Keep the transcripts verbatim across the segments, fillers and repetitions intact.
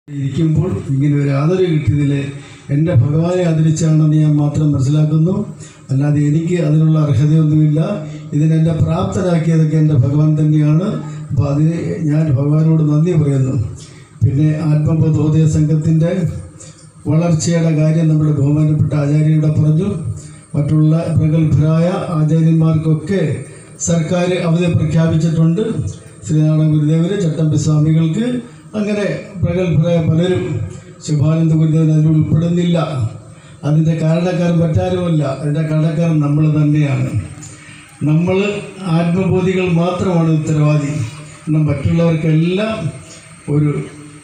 ഇരിക്കുമ്പോൾ ഇങ്ങനെ ഒരു ആദരവ് കിട്ടിയതിൽ എൻ്റെ ഭഗവാനെ ആദരിച്ചാണെന്ന് ഞാൻ മാത്രം മനസ്സിലാക്കുന്നു. അല്ലാതെ എനിക്ക് അതിനുള്ള അർഹതയൊന്നുമില്ല. ഇതിനെന്നെ പ്രാപ്തരാക്കിയതൊക്കെ എൻ്റെ ഭഗവാൻ തന്നെയാണ്. അപ്പോൾ അതിന് ഞാൻ ഭഗവാനോട് നന്ദി പറയുന്നു. പിന്നെ ആത്മബോധോദയ സംഘത്തിൻ്റെ വളർച്ചയുടെ കാര്യം നമ്മുടെ ബഹുമാനപ്പെട്ട ആചാര്യയുടെ പറഞ്ഞു. മറ്റുള്ള പ്രഗത്ഭരായ ആചാര്യന്മാർക്കൊക്കെ സർക്കാർ അവധി പ്രഖ്യാപിച്ചിട്ടുണ്ട്. ശ്രീനാരായണ ഗുരുദേവർ, ചട്ടമ്പി സ്വാമികൾക്ക്, അങ്ങനെ പ്രഗത്ഭരായ പലരും. ശുഭാനന്ദ ഗുരുദേവൻ അതിൽ ഉൾപ്പെടുന്നില്ല. അതിൻ്റെ കാരണക്കാരൻ മറ്റാരുമല്ല, അതിൻ്റെ കാരണക്കാരൻ നമ്മൾ തന്നെയാണ്. നമ്മൾ ആത്മബോധികൾ മാത്രമാണ് ഉത്തരവാദി. എന്നാൽ മറ്റുള്ളവർക്കെല്ലാം ഒരു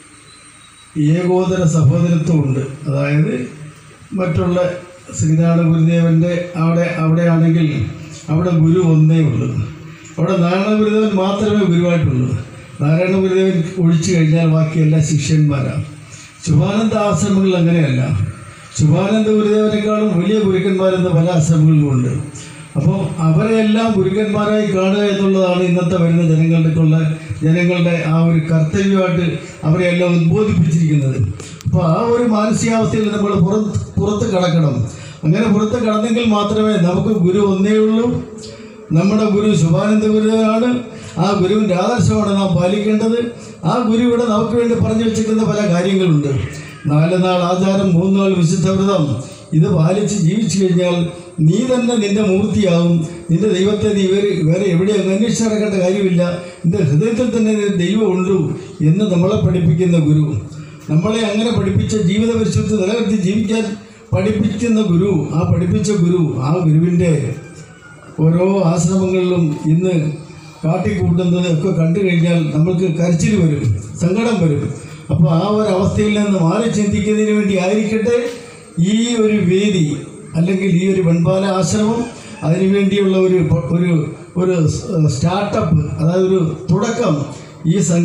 ഏകോദര സഹോദരത്വമുണ്ട്. അതായത് മറ്റുള്ള ശ്രീനാരായണ ഗുരുദേവൻ്റെ അവിടെ അവിടെയാണെങ്കിൽ അവിടെ ഗുരു ഒന്നേ ഉള്ളൂ. അവിടെ നാരായണ ഗുരുദേവൻ മാത്രമേ ഗുരുവായിട്ടുള്ളൂ. നാരായണ ഗുരുദേവൻ ഒഴിച്ചു കഴിഞ്ഞാൽ ബാക്കിയെല്ലാം ശിഷ്യന്മാരാണ്. ശുഭാനന്ദ ആശ്രമങ്ങൾ അങ്ങനെയല്ല. ശുഭാനന്ദ ഗുരുദേവനേക്കാളും വലിയ ഗുരുക്കന്മാരെന്ന് പല ആശ്രമങ്ങളിലുമുണ്ട്. അപ്പോൾ അവരെയെല്ലാം ഗുരുക്കന്മാരായി കാണുക എന്നുള്ളതാണ് ഇന്നത്തെ വരുന്ന ജനങ്ങളുടെക്കുള്ള ജനങ്ങളുടെ ആ ഒരു കർത്തവ്യമായിട്ട് അവരെയെല്ലാം ഉദ്ബോധിപ്പിച്ചിരിക്കുന്നത്. അപ്പോൾ ആ ഒരു മാനസികാവസ്ഥയിൽ നമ്മൾ പുറത്ത് പുറത്ത് കടക്കണം. അങ്ങനെ പുറത്ത് കടന്നെങ്കിൽ മാത്രമേ നമുക്ക് ഗുരു ഒന്നേ ഉള്ളൂ. നമ്മുടെ ഗുരു ശുഭാനന്ദ ഗുരുദേവനാണ്. ആ ഗുരുവിൻ്റെ ആദർശമാണ് നാം പാലിക്കേണ്ടത്. ആ ഗുരുവിടെ നമുക്ക് വേണ്ടി പറഞ്ഞു വെച്ചിരിക്കുന്ന പല കാര്യങ്ങളുണ്ട്. നാല് നാൾ ആചാരം, മൂന്ന് നാൾ വിശുദ്ധവ്രതം. ഇത് പാലിച്ച് ജീവിച്ചു കഴിഞ്ഞാൽ നീ തന്നെ നിൻ്റെ മൂർത്തിയാവും. നിൻ്റെ ദൈവത്തെ നീ വേറെ വേറെ എവിടെയും അന്വേഷിച്ച് നടക്കേണ്ട കാര്യമില്ല. നിൻ്റെ ഹൃദയത്തിൽ തന്നെ ദൈവമുള്ളൂ എന്ന് നമ്മളെ പഠിപ്പിക്കുന്ന ഗുരു, നമ്മളെ അങ്ങനെ പഠിപ്പിച്ച ജീവിത പരിശുദ്ധി നിലനിർത്തി ജീവിക്കാൻ പഠിപ്പിക്കുന്ന ഗുരു, ആ പഠിപ്പിച്ച ഗുരു, ആ ഗുരുവിൻ്റെ ഓരോ ആശ്രമങ്ങളിലും ഇന്ന് കാട്ടിക്കൂട്ടുന്നത് ഒക്കെ കണ്ടു കഴിഞ്ഞാൽ നമുക്ക് കരച്ചിൽ വരും, സങ്കടം വരും. അപ്പോൾ ആ ഒരു അവസ്ഥയിൽ നിന്ന് മാറി ചിന്തിക്കുന്നതിന് വേണ്ടി ആയിരിക്കട്ടെ ഈ ഒരു വേദി, അല്ലെങ്കിൽ ഈ ഒരു വെൺപാല ആശ്രമം. അതിനുവേണ്ടിയുള്ള ഒരു ഒരു ഒരു സ്റ്റാർട്ടപ്പ്, അതായത് ഒരു തുടക്കം ഈ